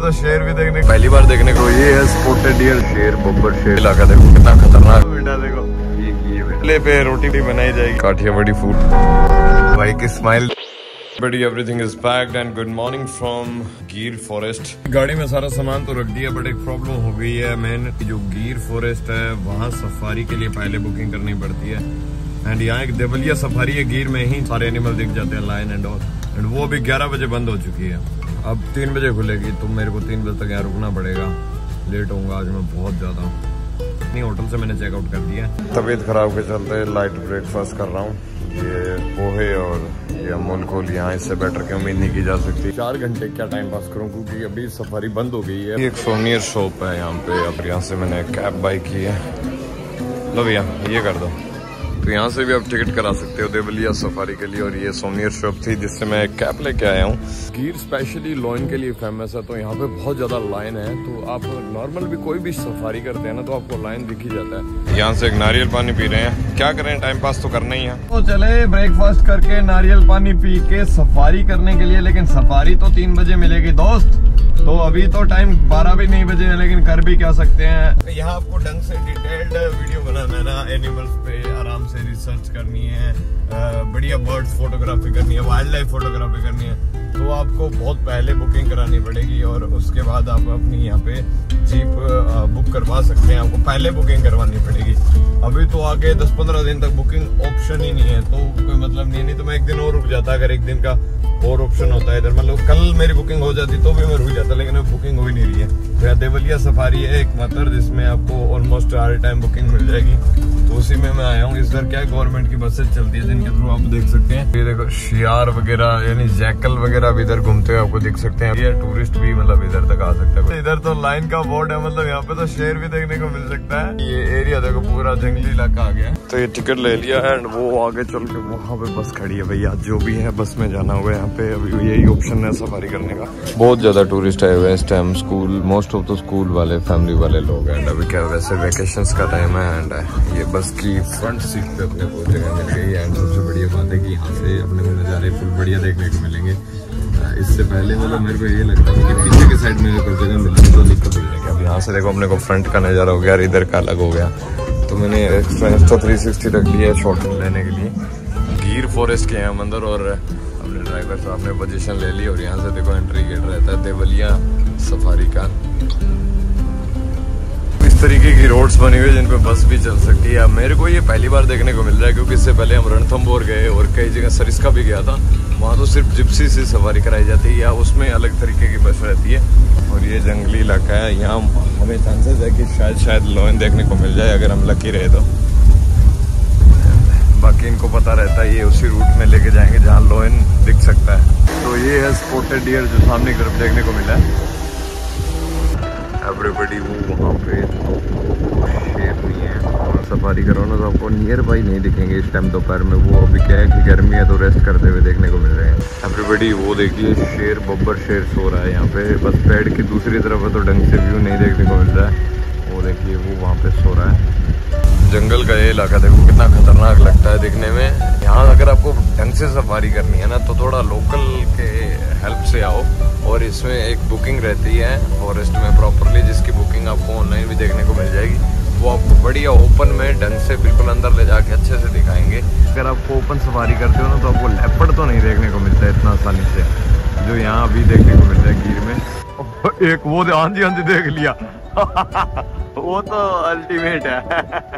तो शेर भी देखने पहली बार देखने को। ये है स्पॉटेड डियर, शेर बब्बर शेर। इलाका देखो कितना खतरनाक। बेटा देखो ये पे रोटी भी बनाई जाएगी, काठियावाड़ी फूड। भाई की स्माइल बड़ी। Everything is packed and good morning from Gir forest. गाड़ी में सारा सामान तो रख दिया, बट एक प्रॉब्लम हो गई है। मेन जो गिर फॉरेस्ट है वहाँ सफारी के लिए पहले बुकिंग करनी पड़ती है। एंड यहाँ एक देवलिया सफारी है, गिर में ही सारे एनिमल दिख जाते हैं, लायन एंड ऑल। एंड वो अभी 11 बजे बंद हो चुकी है, अब 3 बजे खुलेगी। तो मेरे को 3 बजे तक यहाँ रुकना पड़ेगा। लेट होऊंगा आज मैं बहुत ज्यादा। होटल से मैंने चेकआउट कर दिया। तबीयत खराब के चलते लाइट ब्रेकफास्ट कर रहा हूँ। ये पोहे और ये अमूल कूल, यहाँ इससे बेटर की उम्मीद नहीं की जा सकती। 4 घंटे क्या टाइम पास करूँ, क्योंकि अभी सफारी बंद हो गई है। ये एक सोनियर शॉप है यहाँ पे। अब यहाँ से मैंने कैब बाई की है। लो भैया ये कर दो। तो यहाँ से भी आप टिकट करा सकते हो देवलिया सफारी के लिए। और ये सोनियर शॉप थी जिससे मैं कैब लेके आया हूँ। गिर स्पेशली लायन के लिए फेमस है, तो यहाँ पे बहुत ज्यादा लायन है। तो आप नॉर्मल भी कोई भी सफारी करते हैं ना, तो आपको लायन दिख ही जाता है। यहाँ से एक नारियल पानी पी रहे हैं। क्या करें, टाइम पास तो करना ही है। तो चले ब्रेकफास्ट करके नारियल पानी पी के सफारी करने के लिए। लेकिन सफारी तो 3 बजे मिलेगी दोस्त। तो अभी तो टाइम 12 भी नहीं बजे है, लेकिन कर भी क्या सकते हैं। यहाँ आपको ढंग से डिटेल्ड वीडियो बनाना है ना, एनिमल्स पे आराम से रिसर्च करनी है, बढ़िया बर्ड्स फोटोग्राफी करनी है, वाइल्ड लाइफ फोटोग्राफी करनी है, तो आपको बहुत पहले बुकिंग करानी पड़ेगी। और उसके बाद आप अपनी यहाँ पे जीप बुक करवा सकते हैं। आपको पहले बुकिंग करवानी पड़ेगी। अभी तो आगे 10-15 दिन तक बुकिंग ऑप्शन ही नहीं है, तो कोई मतलब नहीं तो मैं 1 दिन और रुक जाता। अगर 1 दिन का और ऑप्शन होता है इधर, मतलब कल मेरी बुकिंग हो जाती तो भी मैं रुक जाता, लेकिन अब बुकिंग हो ही नहीं रही है। तो यहाँ देवलिया सफारी है एक मात्र, जिसमें आपको ऑलमोस्ट हर टाइम बुकिंग मिल जाएगी। तो उसी में मैं आया हूँ। इधर क्या गवर्नमेंट की बसेस चलती है जिनके थ्रू आप देख सकते हैं। ये देखो शियार वगैरह यानी जैकल वगैरह भी इधर घूमते हुए आपको दिख सकते हैं। ये टूरिस्ट भी मतलब इधर तक आ सकता है। इधर तो लाइन का बोर्ड है, मतलब यहाँ पे तो शेर भी देखने को मिल सकता है। ये एरिया देखो पूरा जंगली इलाका आ गया। तो ये टिकट ले लिया है एंड वो आगे चल के वहाँ पे बस खड़ी है। भैया जो भी है बस में जाना हुआ है। यहाँ पे अभी यही ऑप्शन है सफारी करने का। बहुत ज्यादा टूरिस्ट आए हुए हैं इस time. School most of the school वाले फैमिली वाले लोग हैं। अभी क्या वैसे वेकेशंस का टाइम है। एंड ये बस की फ्रंट सीट पे अपने को जगह मिल गई है। एंड सबसे बढ़िया बात है कि यहाँ से अपने को नज़ारे फुल बढ़िया देखने को मिलेंगे। इससे पहले मतलब मेरे को ये लगता है कि पीछे के साइड में कोई जगह मिलती तो दिक्कत हो जाएगी। अब यहाँ से देखो अपने को फ्रंट का नज़ारा हो गया और इधर का अलग हो गया। तो मैंने एक्स्ट्रा 360 रख लिया है शॉर्ट लेने के लिए। गिर फॉरेस्ट के यहाँ अंदर और अपने ड्राइवर साहब ने पोजीशन ले ली। और यहाँ से देखो एंट्री गेट रहता है देवलिया सफारी का। इस तरीके की रोड्स बनी हुई है जिन पे बस भी चल सकती है। अब मेरे को ये पहली बार देखने को मिल रहा है, क्योंकि इससे पहले हम रणथंबोर गए और कई जगह सरिस्का भी गया था। वहाँ तो सिर्फ जिप्सी से सवारी कराई जाती है या उसमें अलग तरीके की बस रहती है। और ये जंगली इलाका है, यहाँ हमें चांसेस है कि शायद लायन देखने को मिल जाए अगर हम लकी रहे तो। बाकी इनको पता रहता है, ये उसी रूट में लेके जाएंगे जहाँ लायन दिख सकता है। तो ये है स्पॉटेड डियर जो सामने की तरफ देखने को मिला है। एवरीबडी वो वहाँ पे शेर नहीं है। और सफारी करो ना तो आपको नियर बाई नहीं दिखेंगे इस टाइम दोपहर में। वो अभी क्या है कि गर्मी है तो रेस्ट करते हुए देखने को मिल रहे हैं। एवरीबडी वो देखिए शेर बब्बर शेर सो रहा है यहाँ पे। बस पेड़ की दूसरी तरफ है तो ढंग से व्यू नहीं देखने को मिल रहा है। वो देखिए वो वहाँ पे सो रहा है। जंगल का ये इलाका देखो कितना खतरनाक लगता है दिखने में। यहाँ अगर आपको ढंग से सफारी करनी है ना तो थोड़ा लोकल के हेल्प से आओ। और इसमें एक बुकिंग रहती है फॉरेस्ट में प्रॉपरली, जिसकी बुकिंग आपको ऑनलाइन भी देखने को मिल जाएगी। वो आपको बढ़िया ओपन में ढंग से बिल्कुल अंदर ले जाके अच्छे से दिखाएंगे। अगर आपको ओपन सफारी करते हो ना तो आपको लेपर्ड तो नहीं देखने को मिलता है इतना आसानी से जो यहाँ अभी देखने को मिल रहा है गिर में। एक वो हाँ जी देख लिया वो तो अल्टीमेट है।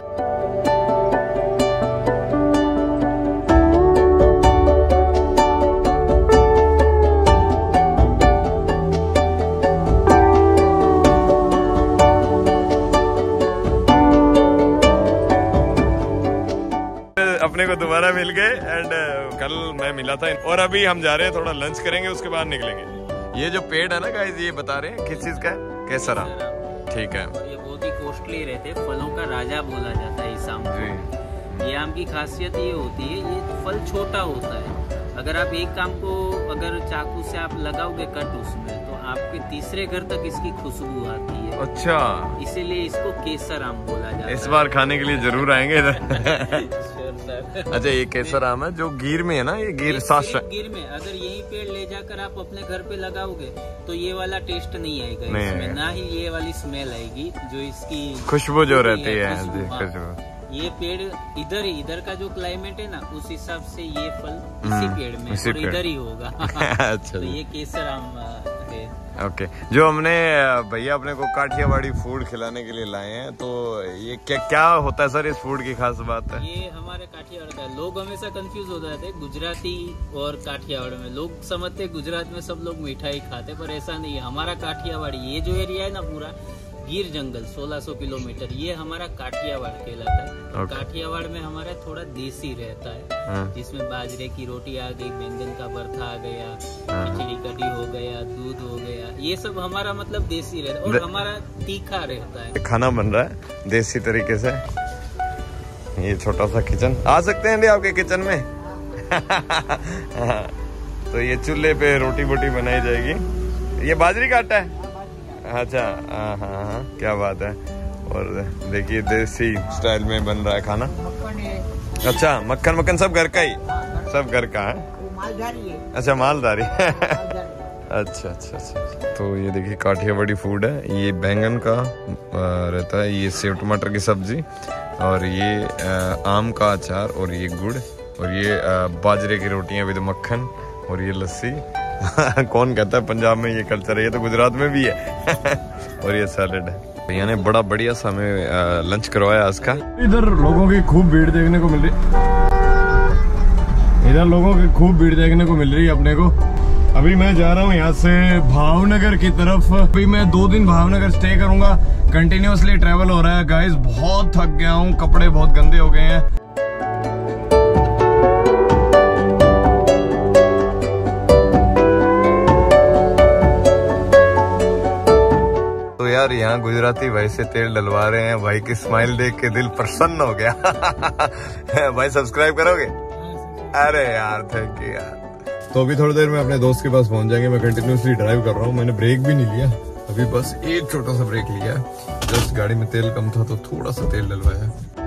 अपने को दोबारा मिल गए एंड कल मैं मिला था। और अभी हम जा रहे हैं थोड़ा लंच करेंगे, उसके बाद निकलेंगे। ये जो पेड़ है ना गाइस, ये बता रहे हैं किस चीज का है? केसरा। ठीक है। ये बहुत ही कॉस्टली रहते, फलों का राजा बोला जाता है इस आम को। ये आम की खासियत ये होती है, ये फल छोटा होता है। अगर आप एक काम को अगर चाकू से आप लगाओगे कट उसमें, तो आपके तीसरे घर तक इसकी खुशबू आती है। अच्छा, इसीलिए इसको केसर आम बोला जाता है। इस बार खाने के लिए जरूर आएंगे इधर। केसर। अच्छा ये केसर आम है जो गिर में है ना, ये गिर साशा गिर में। अगर यही पेड़ ले जाकर आप अपने घर पे लगाओगे तो ये वाला टेस्ट नहीं आएगा नहीं इसमें, ना ही ये वाली स्मेल आएगी जो इसकी खुशबू जो रहती है। खुशबू। ये पेड़ इधर का जो क्लाइमेट है ना, उस हिसाब से ये फल इसी पेड़ में और इधर ही होगा। अच्छा तो ये केसर आम है। ओके, जो हमने भैया अपने को काठियावाड़ी फूड खिलाने के लिए लाए हैं, तो ये क्या होता है सर इस फूड की खास बात है? ये हमारे काठियावाड़ का, लोग हमेशा कंफ्यूज हो जाते हैं गुजराती और काठियावाड़ में। लोग समझते हैं गुजरात में सब लोग मिठाई खाते, पर ऐसा नहीं है। हमारा काठियावाड़ी, ये जो एरिया है ना पूरा गिर जंगल 1600 किलोमीटर, ये हमारा काठियावाड़ कहलाता है। काठियावाड़ में हमारा थोड़ा देसी रहता है, जिसमें बाजरे की रोटी आ गई, बैंगन का भरता आ गया, खिचड़ी कढ़ी हो गया, दूध हो गया, ये सब हमारा मतलब देसी रहता है। और हमारा तीखा रहता है। खाना बन रहा है देसी तरीके से। ये छोटा सा किचन, आ सकते हैं आपके किचन में। तो ये चूल्हे पे रोटी वोटी बनाई जाएगी। ये बाजरी का आटा है? अच्छा हाँ, क्या बात है। और देखिए देसी स्टाइल में बन रहा है खाना। अच्छा मक्खन सब घर का ही, सब घर का है। अच्छा मालदारी। अच्छा। तो ये देखिए काठियावाड़ी फूड है। ये बैंगन का रहता है, ये सेव टमाटर की सब्जी, और ये आम का अचार, और ये गुड़, और ये बाजरे की रोटियां विद मक्खन, और ये लस्सी। कौन कहता है पंजाब में ये कल्चर है, ये तो गुजरात में भी है। और ये सैलेड है। भैया ने बड़ा बढ़िया सा हमें लंच करवाया आज का। इधर लोगों की खूब भीड़ देखने को मिल रही, है अपने को। अभी मैं जा रहा हूँ यहाँ से भावनगर की तरफ। अभी मैं 2 दिन भावनगर स्टे करूंगा। कंटिन्यूअसली ट्रेवल हो रहा है गाइस, बहुत थक गया हूँ, कपड़े बहुत गंदे हो गए हैं। यार यहाँ गुजराती भाई से तेल डलवा रहे हैं। भाई की स्माइल देख के दिल प्रसन्न हो गया। भाई सब्सक्राइब करोगे? अरे यार थैंक यू यार। तो अभी थोड़ी देर में अपने दोस्त के पास पहुंच जाएंगे। मैं कंटिन्यूअसली ड्राइव कर रहा हूँ, मैंने ब्रेक भी नहीं लिया अभी, बस एक छोटा सा ब्रेक लिया। जस्ट गाड़ी में तेल कम था तो थोड़ा सा तेल डलवाया।